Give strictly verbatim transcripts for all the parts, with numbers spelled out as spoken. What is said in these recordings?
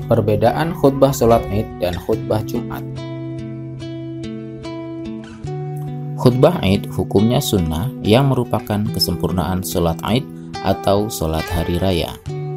Perbedaan khutbah sholat Id dan khutbah Jumat. Khutbah Id hukumnya sunnah yang merupakan kesempurnaan sholat Id atau sholat hari raya.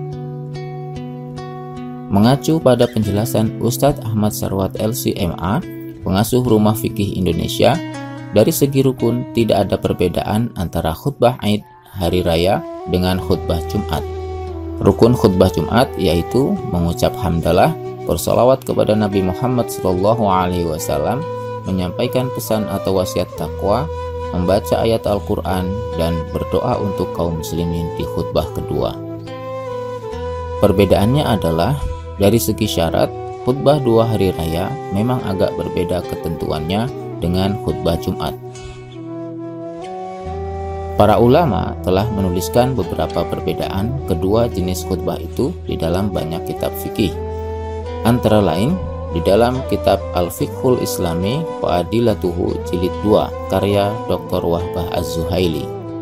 Mengacu pada penjelasan Ustadz Ahmad Sarwat L C M A, pengasuh Rumah Fikih Indonesia, dari segi rukun tidak ada perbedaan antara khutbah Id hari raya dengan khutbah Jumat. Rukun khutbah Jumat yaitu mengucap hamdalah, bersolawat kepada Nabi Muhammad shallallahu alaihi wasallam, menyampaikan pesan atau wasiat takwa, membaca ayat Al-Quran, dan berdoa untuk kaum muslimin di khutbah kedua. Perbedaannya adalah dari segi syarat, khutbah dua hari raya memang agak berbeda ketentuannya dengan khutbah Jumat. Para ulama telah menuliskan beberapa perbedaan kedua jenis khutbah itu di dalam banyak kitab fikih. Antara lain, di dalam kitab Al-Fiqhul Islami wa Adilatuhu jilid dua karya Doktor Wahbah Az-Zuhaili.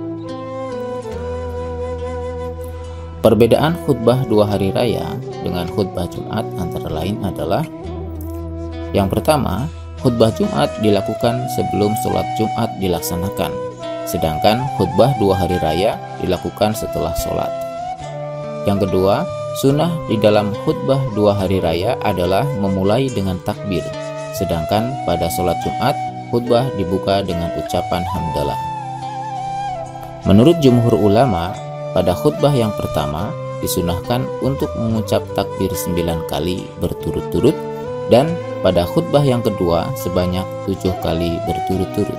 Perbedaan khutbah dua hari raya dengan khutbah Jumat antara lain adalah: yang pertama, khutbah Jumat dilakukan sebelum sholat Jumat dilaksanakan, sedangkan khutbah dua hari raya dilakukan setelah sholat. Yang kedua, sunnah di dalam khutbah dua hari raya adalah memulai dengan takbir, sedangkan pada sholat Jumat, khutbah dibuka dengan ucapan hamdalah. Menurut jumhur ulama, pada khutbah yang pertama disunahkan untuk mengucap takbir sembilan kali berturut-turut, dan pada khutbah yang kedua sebanyak tujuh kali berturut-turut.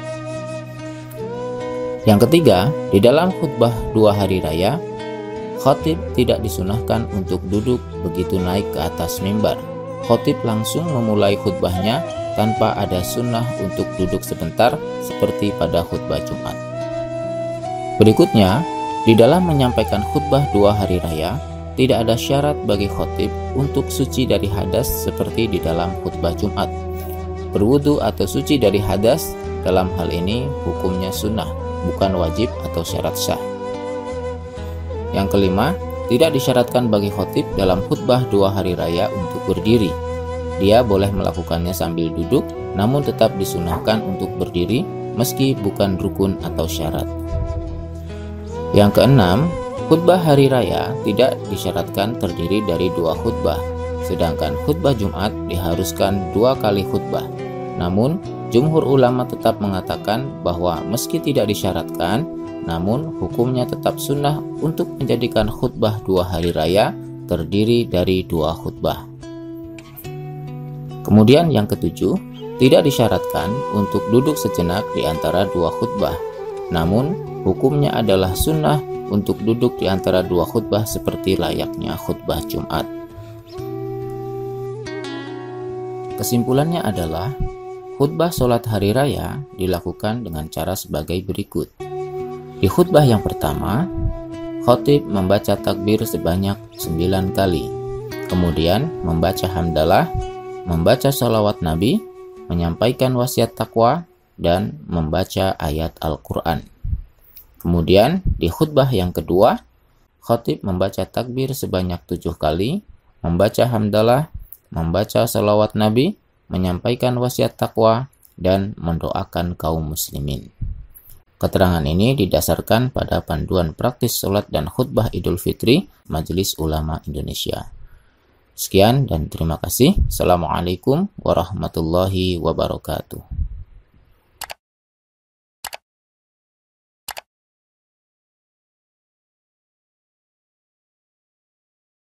Yang ketiga, di dalam khutbah dua hari raya, khatib tidak disunahkan untuk duduk begitu naik ke atas mimbar. Khatib langsung memulai khutbahnya tanpa ada sunnah untuk duduk sebentar seperti pada khutbah Jumat. Berikutnya, di dalam menyampaikan khutbah dua hari raya, tidak ada syarat bagi khatib untuk suci dari hadas seperti di dalam khutbah Jumat. Berwudu atau suci dari hadas dalam hal ini hukumnya sunnah, bukan wajib atau syarat sah. Yang kelima, tidak disyaratkan bagi khatib dalam khutbah dua hari raya untuk berdiri. Dia boleh melakukannya sambil duduk, namun tetap disunahkan untuk berdiri meski bukan rukun atau syarat. Yang keenam, khutbah hari raya tidak disyaratkan terdiri dari dua khutbah, sedangkan khutbah Jumat diharuskan dua kali khutbah. Namun, jumhur ulama tetap mengatakan bahwa meski tidak disyaratkan, namun hukumnya tetap sunnah untuk menjadikan khutbah dua hari raya terdiri dari dua khutbah. Kemudian yang ketujuh, tidak disyaratkan untuk duduk sejenak di antara dua khutbah, namun hukumnya adalah sunnah untuk duduk di antara dua khutbah seperti layaknya khutbah Jumat. Kesimpulannya adalah, khutbah sholat hari raya dilakukan dengan cara sebagai berikut. Di khutbah yang pertama, khatib membaca takbir sebanyak sembilan kali, kemudian membaca hamdalah, membaca sholawat Nabi, menyampaikan wasiat takwa, dan membaca ayat Al-Quran. Kemudian di khutbah yang kedua, khatib membaca takbir sebanyak tujuh kali, membaca hamdalah, membaca sholawat Nabi, menyampaikan wasiat takwa, dan mendoakan kaum muslimin. Keterangan ini didasarkan pada panduan praktis sholat dan khutbah Idul Fitri Majelis Ulama Indonesia. Sekian dan terima kasih. Assalamualaikum warahmatullahi wabarakatuh.